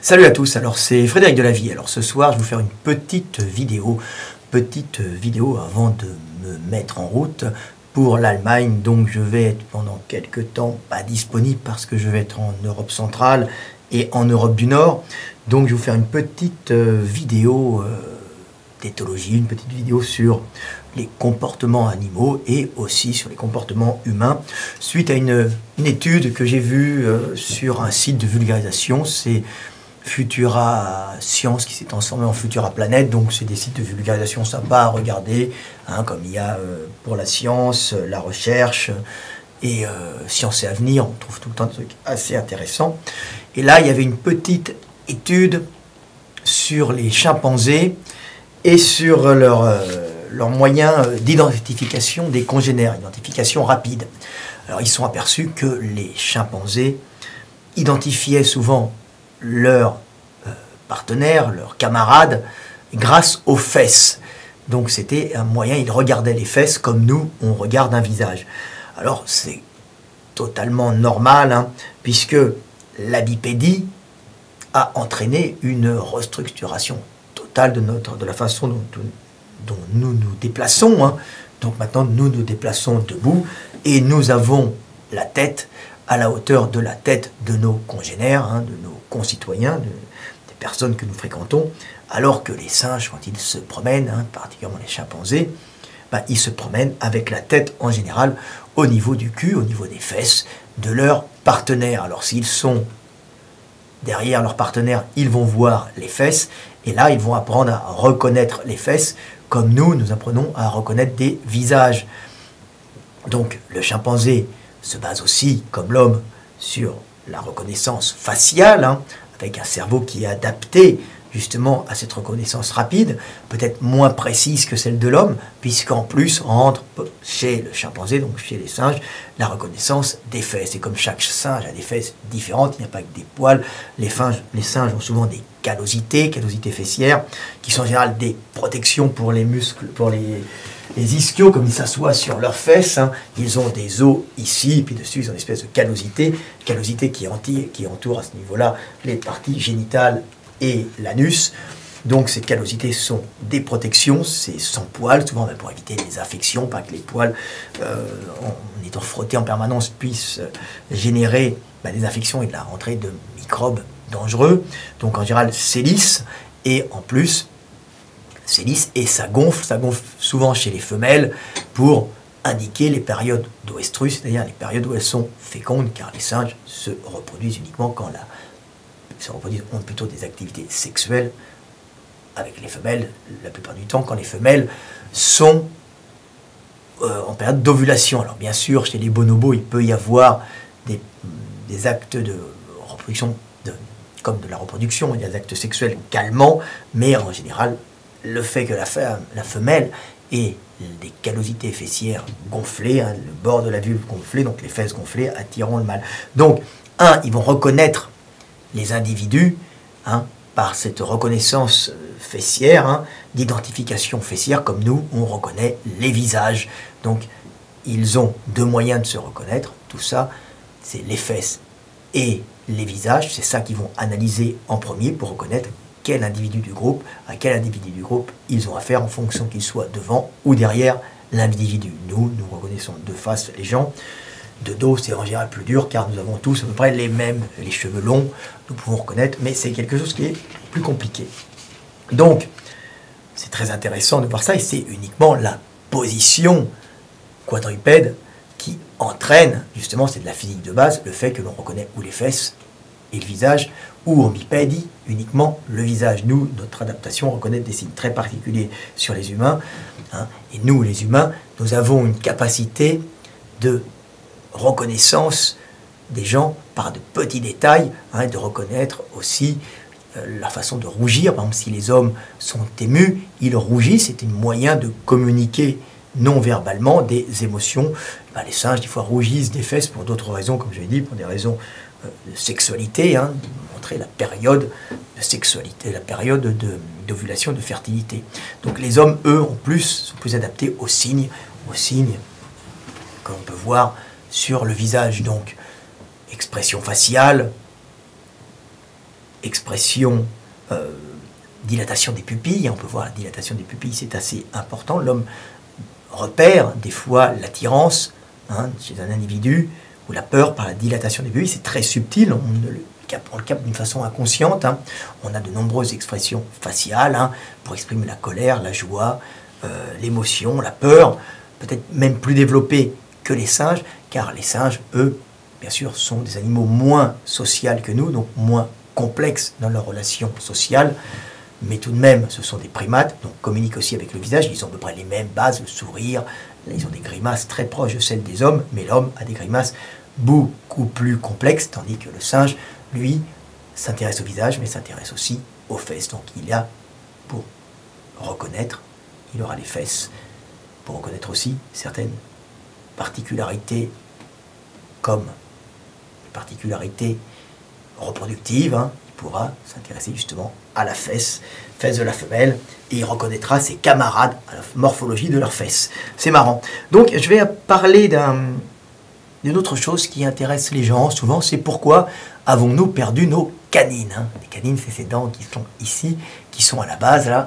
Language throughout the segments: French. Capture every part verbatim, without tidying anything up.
Salut à tous, alors c'est Frédéric Delavie. Alors ce soir je vais vous faire une petite vidéo, petite vidéo avant de me mettre en route pour l'Allemagne. Donc je vais être pendant quelques temps pas disponible parce que je vais être en Europe centrale et en Europe du Nord. Donc je vais vous faire une petite vidéo euh, d'éthologie, une petite vidéo sur les comportements animaux et aussi sur les comportements humains, suite à une, une étude que j'ai vue euh, sur un site de vulgarisation. C'est Futura Science qui s'est transformé en Futura Planète, donc c'est des sites de vulgarisation sympas à regarder, hein, comme il y a euh, pour la science, la recherche et euh, Science et Avenir, on trouve tout le temps des trucs assez intéressants. Et là, il y avait une petite étude sur les chimpanzés et sur leur, euh, leurs moyens d'identification des congénères, identification rapide. Alors, ils sont aperçus que les chimpanzés identifiaient souvent leurs euh, partenaires, leurs camarades, grâce aux fesses. Donc c'était un moyen, ils regardaient les fesses comme nous, on regarde un visage. Alors c'est totalement normal, hein, puisque la bipédie a entraîné une restructuration totale de, notre, de la façon dont, dont nous nous déplaçons. Hein. Donc maintenant, nous nous déplaçons debout et nous avons la tête à la hauteur de la tête de nos congénères, hein, de nos concitoyens, de, des personnes que nous fréquentons, alors que les singes, quand ils se promènent, hein, particulièrement les chimpanzés, ben, ils se promènent avec la tête en général au niveau du cul, au niveau des fesses de leurs partenaires. Alors s'ils sont derrière leurs partenaires, ils vont voir les fesses, et là ils vont apprendre à reconnaître les fesses, comme nous, nous apprenons à reconnaître des visages. Donc le chimpanzé se base aussi, comme l'homme, sur la reconnaissance faciale, hein, avec un cerveau qui est adapté justement à cette reconnaissance rapide, peut-être moins précise que celle de l'homme, puisqu'en plus rentre chez le chimpanzé, donc chez les singes, la reconnaissance des fesses. Et comme chaque singe a des fesses différentes, il n'y a pas que des poils, les, singes, les singes ont souvent des callosités, callosités fessières, qui sont en général des protections pour les muscles, pour les... Les ischios, comme ils s'assoient sur leurs fesses, hein, ils ont des os ici, puis dessus ils ont une espèce de callosité, callosité qui, anti, qui entoure à ce niveau-là les parties génitales et l'anus. Donc ces callosités sont des protections, c'est sans poils, souvent pour éviter les infections, pas que les poils, euh, en étant frottés en permanence, puissent générer bah, des infections et de la rentrée de microbes dangereux. Donc en général c'est lisse, et en plus c'est lisse et ça gonfle, ça gonfle souvent chez les femelles pour indiquer les périodes d'oestrus, c'est-à-dire les périodes où elles sont fécondes, car les singes se reproduisent uniquement quand la, se reproduisent, ont plutôt des activités sexuelles avec les femelles, la plupart du temps, quand les femelles sont euh, en période d'ovulation. Alors bien sûr, chez les bonobos, il peut y avoir des, des actes de reproduction, de, comme de la reproduction, il y a des actes sexuels calmants, mais en général, le fait que la, femme, la femelle ait des callosités fessières gonflées, hein, le bord de la vulve gonflé, donc les fesses gonflées, attireront le mâle. Donc, un, ils vont reconnaître les individus hein, par cette reconnaissance fessière, hein, d'identification fessière, comme nous, on reconnaît les visages. Donc, ils ont deux moyens de se reconnaître. Tout ça, c'est les fesses et les visages. C'est ça qu'ils vont analyser en premier pour reconnaître quel individu du groupe, à quel individu du groupe ils ont affaire en fonction qu'il soit devant ou derrière l'individu. Nous, nous reconnaissons de face les gens. De dos, c'est en général plus dur car nous avons tous à peu près les mêmes, les cheveux longs, nous pouvons reconnaître, mais c'est quelque chose qui est plus compliqué. Donc, c'est très intéressant de voir ça et c'est uniquement la position quadrupède qui entraîne, justement, c'est de la physique de base, le fait que l'on reconnaît ou les fesses et le visage, ou en bipédie, uniquement le visage. Nous, notre adaptation reconnaît des signes très particuliers sur les humains. Hein, et nous, les humains, nous avons une capacité de reconnaissance des gens par de petits détails, hein, de reconnaître aussi euh, la façon de rougir. Par exemple, si les hommes sont émus, ils rougissent, c'est un moyen de communiquer non verbalement des émotions. Ben, les singes, des fois, rougissent des fesses pour d'autres raisons, comme je l'ai dit, pour des raisons de sexualité, hein, de montrer la période de sexualité, la période d'ovulation, de, de fertilité. Donc les hommes, eux, en plus, sont plus adaptés aux signes, aux signes que l'on peut voir sur le visage. Donc, expression faciale, expression, euh, dilatation des pupilles, on peut voir la dilatation des pupilles, c'est assez important. L'homme repère des fois l'attirance hein, chez un individu, ou la peur par la dilatation des pupilles, c'est très subtil, on le capte, on le capte d'une façon inconsciente. Hein. On a de nombreuses expressions faciales hein, pour exprimer la colère, la joie, euh, l'émotion, la peur, peut-être même plus développées que les singes, car les singes, eux, bien sûr, sont des animaux moins sociaux que nous, donc moins complexes dans leurs relations sociales, mais tout de même, ce sont des primates, donc communiquent aussi avec le visage, ils ont à peu près les mêmes bases, le sourire, ils ont des grimaces très proches de celles des hommes, mais l'homme a des grimaces beaucoup plus complexes, tandis que le singe, lui, s'intéresse au visage, mais s'intéresse aussi aux fesses. Donc il a, pour reconnaître, il aura les fesses, pour reconnaître aussi certaines particularités, comme les particularités reproductives, hein, il pourra s'intéresser justement à la fesse, fesse de la femelle, et il reconnaîtra ses camarades à la morphologie de leurs fesses. C'est marrant. Donc je vais parler d'un, d'une autre chose qui intéresse les gens souvent, c'est pourquoi avons-nous perdu nos canines hein. Les canines, c'est ces dents qui sont ici, qui sont à la base là,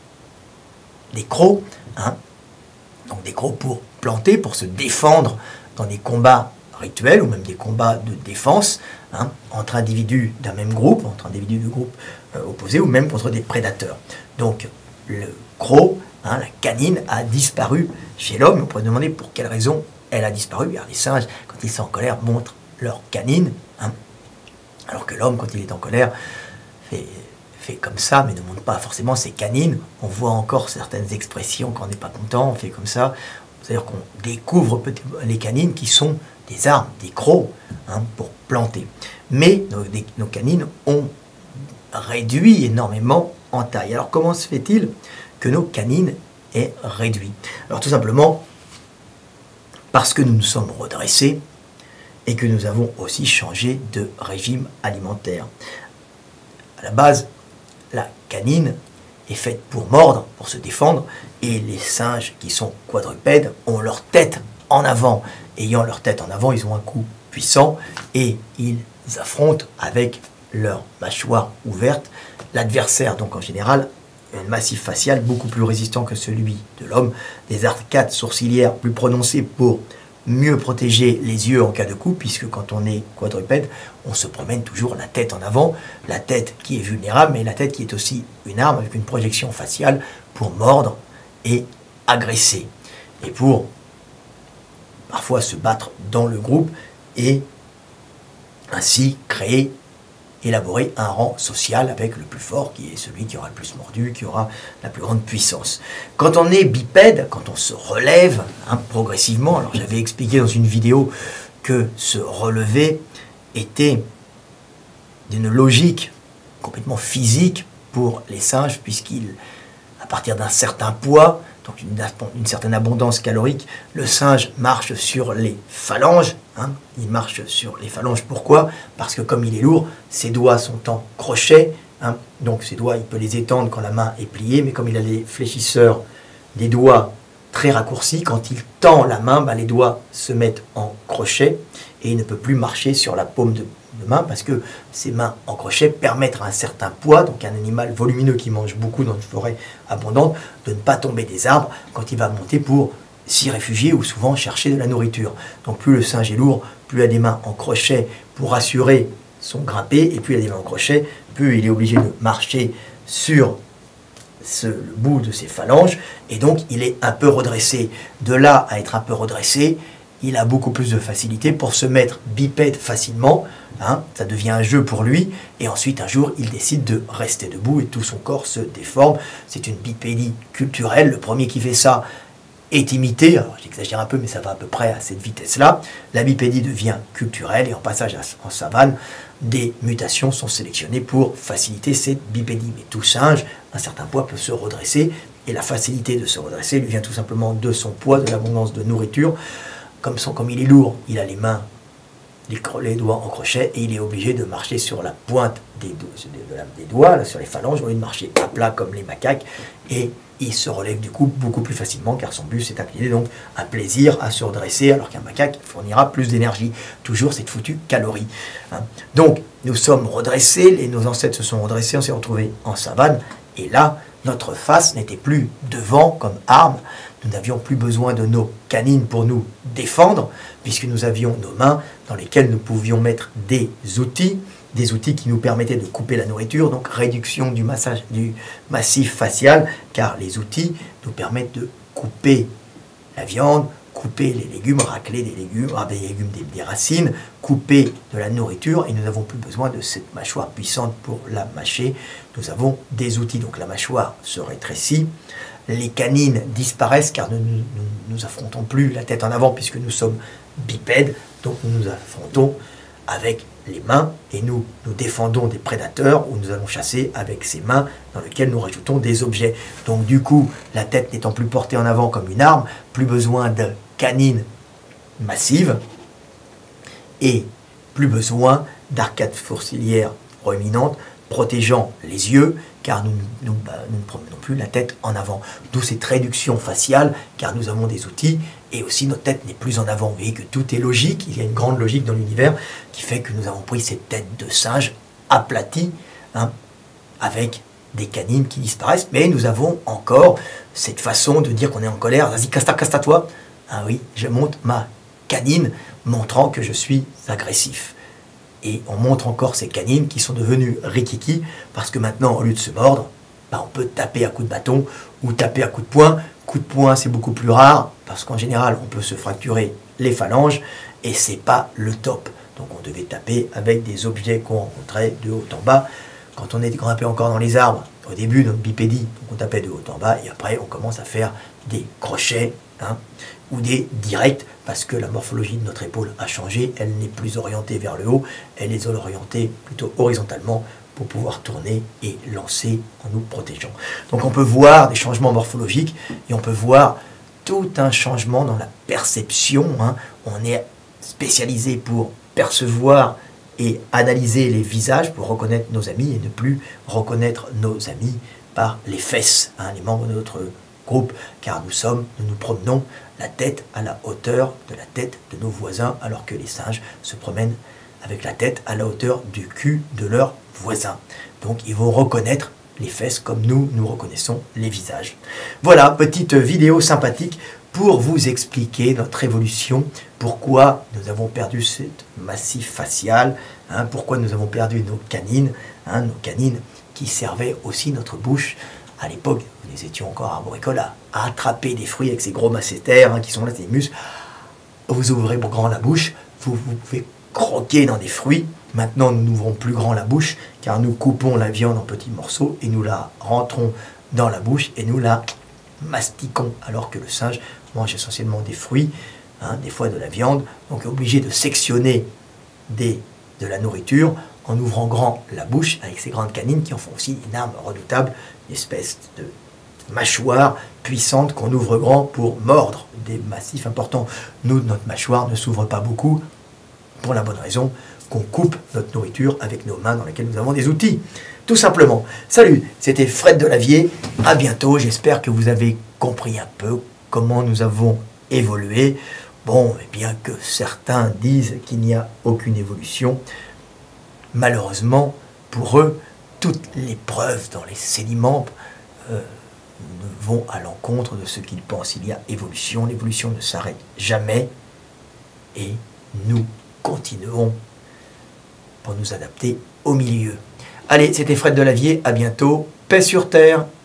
des crocs, hein. Donc des crocs pour planter, pour se défendre dans des combats rituels ou même des combats de défense hein, entre individus d'un même groupe, entre individus de groupes euh, opposés ou même contre des prédateurs. Donc le croc, hein, la canine a disparu chez l'homme. On pourrait demander pour quelle raison elle a disparu. Alors, les singes, quand ils sont en colère, montrent leur canine, hein, alors que l'homme, quand il est en colère, fait, fait comme ça, mais ne montre pas forcément ses canines. On voit encore certaines expressions quand on n'est pas content, on fait comme ça. C'est-à-dire qu'on découvre les canines qui sont des armes, des crocs, hein, pour planter. Mais nos, des, nos canines ont réduit énormément en taille. Alors comment se fait-il que nos canines aient réduit? Alors tout simplement parce que nous nous sommes redressés et que nous avons aussi changé de régime alimentaire. À la base, la canine est faite pour mordre, pour se défendre, et les singes qui sont quadrupèdes ont leur tête en avant. Ayant leur tête en avant, ils ont un coup puissant et ils affrontent avec leur mâchoire ouverte l'adversaire. Donc en général, un massif facial beaucoup plus résistant que celui de l'homme, des arcades sourcilières plus prononcées pour mieux protéger les yeux en cas de coup, puisque quand on est quadrupède, on se promène toujours la tête en avant, la tête qui est vulnérable, mais la tête qui est aussi une arme avec une projection faciale pour mordre et agresser, et pour parfois se battre dans le groupe et ainsi créer, élaborer un rang social avec le plus fort qui est celui qui aura le plus mordu, qui aura la plus grande puissance. Quand on est bipède, quand on se relève hein, progressivement, alors j'avais expliqué dans une vidéo que se relever était d'une logique complètement physique pour les singes, puisqu'ils, à partir d'un certain poids, donc une, une certaine abondance calorique, le singe marche sur les phalanges. Hein, il marche sur les phalanges. Pourquoi? Parce que comme il est lourd, ses doigts sont en crochet. Hein, donc ses doigts, il peut les étendre quand la main est pliée, mais comme il a les fléchisseurs des doigts très raccourcis, quand il tend la main, ben, les doigts se mettent en crochet et il ne peut plus marcher sur la paume de, de main parce que ses mains en crochet permettent à un certain poids, donc un animal volumineux qui mange beaucoup dans une forêt abondante, de ne pas tomber des arbres quand il va monter pour s'y réfugier ou souvent chercher de la nourriture. Donc plus le singe est lourd, plus il a des mains en crochet pour assurer son grimper, et plus il a des mains en crochet, plus il est obligé de marcher sur ce, le bout de ses phalanges, et donc il est un peu redressé. De là à être un peu redressé, il a beaucoup plus de facilité pour se mettre bipède facilement, hein, ça devient un jeu pour lui, et ensuite un jour il décide de rester debout et tout son corps se déforme. C'est une bipédie culturelle. Le premier qui fait ça est imité, alors j'exagère un peu mais ça va à peu près à cette vitesse-là. La bipédie devient culturelle et en passage en savane, des mutations sont sélectionnées pour faciliter cette bipédie. Mais tout singe, à un certain poids, peut se redresser, et la facilité de se redresser lui vient tout simplement de son poids, de l'abondance de nourriture. Comme, son, comme il est lourd, il a les mains, les, les doigts en crochet, et il est obligé de marcher sur la pointe des, do, de la, des doigts, là, sur les phalanges, au lieu de marcher à plat comme les macaques, et il se relève du coup beaucoup plus facilement car son bus est incliné, donc un plaisir à se redresser alors qu'un macaque fournira plus d'énergie. Toujours cette foutue calorie. Hein. Donc nous sommes redressés, les, nos ancêtres se sont redressés, on s'est retrouvés en savane et là notre face n'était plus devant comme arme. Nous n'avions plus besoin de nos canines pour nous défendre puisque nous avions nos mains dans lesquelles nous pouvions mettre des outils. Des outils qui nous permettaient de couper la nourriture, donc réduction du, massage, du massif facial, car les outils nous permettent de couper la viande, couper les légumes, racler des légumes, des, légumes des, des racines, couper de la nourriture, et nous n'avons plus besoin de cette mâchoire puissante pour la mâcher. Nous avons des outils, donc la mâchoire se rétrécit, les canines disparaissent, car nous ne nous, nous affrontons plus la tête en avant, puisque nous sommes bipèdes, donc nous nous affrontons avec les mains et nous nous défendons des prédateurs où nous allons chasser avec ces mains dans lesquelles nous rajoutons des objets. Donc du coup, la tête n'étant plus portée en avant comme une arme, plus besoin de canines massives et plus besoin d'arcades fourcilières proéminentes protégeant les yeux car nous, nous, bah, nous ne promenons plus la tête en avant. D'où cette réduction faciale car nous avons des outils et aussi notre tête n'est plus en avant. Vous voyez que tout est logique, il y a une grande logique dans l'univers qui fait que nous avons pris cette tête de singe aplatie hein, avec des canines qui disparaissent, mais nous avons encore cette façon de dire qu'on est en colère. Vas-y, casse-ta, casse-ta toi. Ah oui, je monte ma canine montrant que je suis agressif. Et on montre encore ces canines qui sont devenues rikiki parce que maintenant, au lieu de se mordre, bah, on peut taper à coups de bâton ou taper à coups de poing. Coup de poing, c'est beaucoup plus rare parce qu'en général, on peut se fracturer les phalanges et c'est pas le top. Donc on devait taper avec des objets qu'on rencontrait de haut en bas. Quand on est grimpé encore dans les arbres, au début, notre bipédie, donc on tapait de haut en bas et après, on commence à faire des crochets hein, ou des directs parce que la morphologie de notre épaule a changé. Elle n'est plus orientée vers le haut, elle est orientée plutôt horizontalement pour pouvoir tourner et lancer en nous protégeant. Donc on peut voir des changements morphologiques et on peut voir tout un changement dans la perception. Hein. On est spécialisé pour percevoir et analyser les visages pour reconnaître nos amis et ne plus reconnaître nos amis par les fesses, hein, les membres de notre groupe, car nous sommes, nous nous promenons la tête à la hauteur de la tête de nos voisins, alors que les singes se promènent avec la tête à la hauteur du cul de leurs voisins. Donc ils vont reconnaître les fesses comme nous, nous reconnaissons les visages. Voilà, petite vidéo sympathique pour vous expliquer notre évolution, pourquoi nous avons perdu ce massif facial, hein, pourquoi nous avons perdu nos canines, hein, nos canines qui servaient aussi notre bouche. À l'époque, nous étions encore arboricoles à, à attraper des fruits avec ces gros masséters hein, qui sont là, ces muscles. Vous ouvrez grand la bouche, vous, vous pouvez croquer dans des fruits. Maintenant, nous n'ouvrons plus grand la bouche car nous coupons la viande en petits morceaux et nous la rentrons dans la bouche et nous la mastiquons. Alors que le singe mange essentiellement des fruits, hein, des fois de la viande, donc est obligé de sectionner des, de la nourriture en ouvrant grand la bouche avec ses grandes canines qui en font aussi une arme redoutable, une espèce de mâchoire puissante qu'on ouvre grand pour mordre des massifs importants. Nous, notre mâchoire ne s'ouvre pas beaucoup pour la bonne raison qu'on coupe notre nourriture avec nos mains dans lesquelles nous avons des outils. Tout simplement. Salut, c'était Fred Delavier. À bientôt. J'espère que vous avez compris un peu comment nous avons évolué. Bon, et bien que certains disent qu'il n'y a aucune évolution, malheureusement, pour eux, toutes les preuves dans les sédiments euh, vont à l'encontre de ce qu'ils pensent. Il y a évolution. L'évolution ne s'arrête jamais. Et nous continuons pour nous adapter au milieu. Allez, c'était Fred Delavier, à bientôt, paix sur terre.